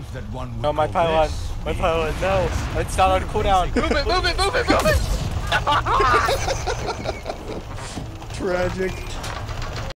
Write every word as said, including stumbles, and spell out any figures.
that one would No, my call pylon. this My being pylon. No. It's not on cooldown. Move it, move it, move it, move it! Tragic.